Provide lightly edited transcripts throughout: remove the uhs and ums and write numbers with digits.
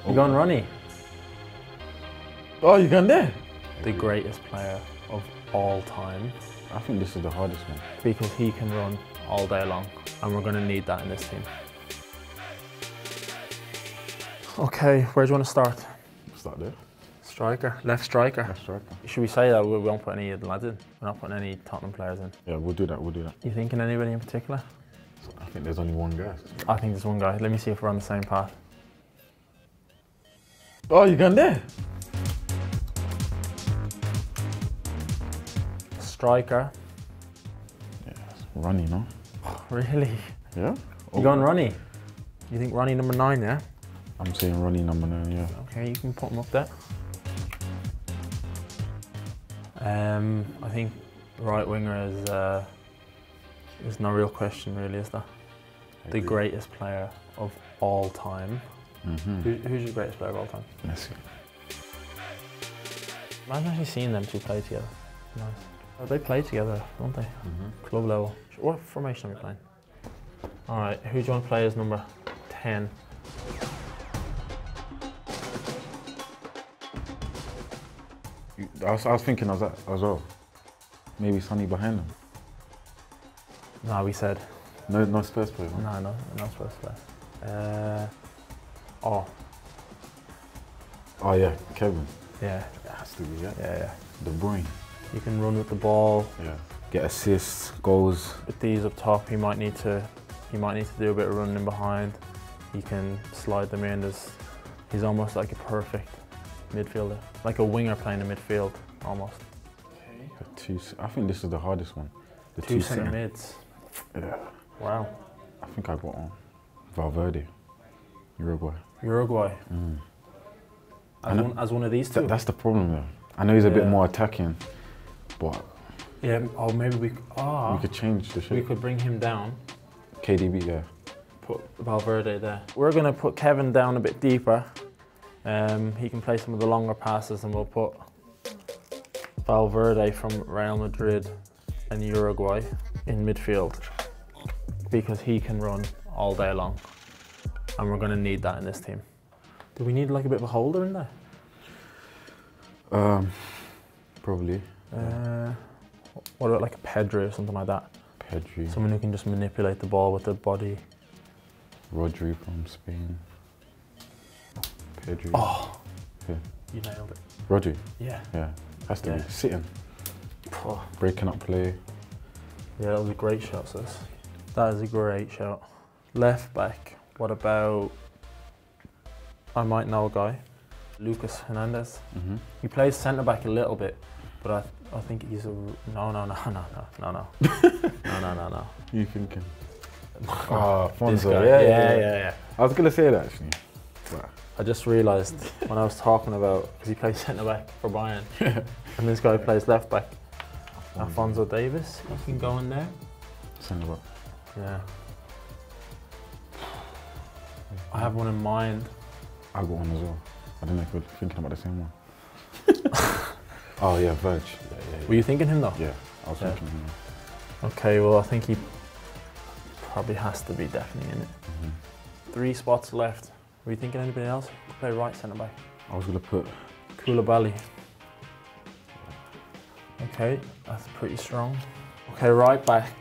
You going Ronnie? Oh, you gone there? The greatest player of all time, I think this is the hardest one. because he can run all day long, and we're going to need that in this team. Okay, where do you want to start? Start there. Striker, left striker. Left striker. Should we say that we won't put any of the lads in? We're not putting any Tottenham players in. Yeah, we'll do that. We'll do that. You thinking anybody in particular? I think there's only one guy. I think there's one guy. Let me see if we're on the same path. Oh, you gone there? Striker. Yeah, Ronnie, no? Really? Yeah. You going Ronnie? You think Ronnie number 9, yeah? I'm saying Ronnie number 9. Yeah. Okay, you can put him up there. I think right winger is no real question, really, is there? The greatest player of all time. Who's your greatest player of all time? Messi. Imagine actually seeing them two play together. Nice. Oh, they play together, don't they? Club level. What formation are we playing? All right, who do you want to play as number 10? I was thinking of that as well. Maybe Sonny behind him. No, we said. No Spurs player. No Spurs player. Oh, Oh yeah, Kevin. yeah, It has to be, yeah. yeah. De Bruyne. You can run with the ball. Yeah. Get assists, goals. With these up top, he might need to do a bit of running behind. He can slide them in. He's almost like a perfect midfielder, like a winger playing in midfield, almost. I think this is the hardest one. The Two centre mids. Yeah. Wow. I think I got on Valverde, Uruguay. Uruguay. As one of these two. That's the problem there. I know he's a bit more attacking, but yeah. Oh, maybe we could change the shape. We could bring him down. KDB, yeah. Put Valverde there. We're gonna put Kevin down a bit deeper. He can play some of the longer passes, and we'll put Valverde from Real Madrid and Uruguay in midfield, because he can run all day long, and we're going to need that in this team. Do we need like a bit of a holder in there? Probably. What about like a Pedri or something like that? Pedri. Someone who can just manipulate the ball with their body. Rodri from Spain. Pedri. Oh, Yeah. you nailed it. Rodri. Yeah. Yeah. Has to Yeah. be sitting, Oh. breaking up play. Yeah, that was a great shot, sis. That is a great shot. Left back, what about, I might know a guy, Lucas Hernandez. He plays centre back a little bit, but I think he's a, no. No. You thinking? Oh, This Fonzo. guy. Yeah. I was gonna say that actually. But I just realised when I was talking about, because he plays centre back for Bayern, and this guy plays left back. Alphonso Davies, he can go in there. centre back. Yeah. I have one in mind. I got one as well. I don't know if we're thinking about the same one. Oh yeah, Verge. Yeah. Were you thinking him though? Yeah, I was thinking him. Okay, well I think he probably has to be definitely in it. 3 spots left. Were you thinking anybody else? Could play right centre back. I was gonna put Koulibaly. Okay, that's pretty strong. Okay, right back.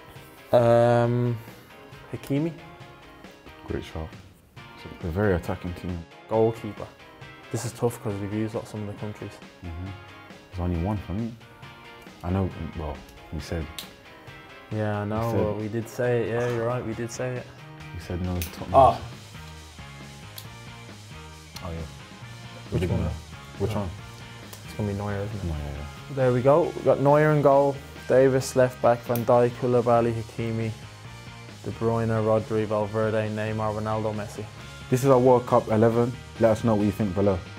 Hakimi. great shot. It's a very attacking team. Goalkeeper. This is tough because we've used up some of the countries. There's only one for me. I know. Well, we said. Yeah, I know. said- We did say it. Yeah, you're right. We did say it. We said no. Tottenham. Oh, Oh yeah. Which Big one? man. Which one? it's gonna be Neuer, isn't it? No, yeah. There we go. We've got Neuer in goal, Davis left back, Van Dijk, Koulibaly, Hakimi, De Bruyne, Rodri, Valverde, Neymar, Ronaldo, Messi. This is our World Cup 11. Let us know what you think below.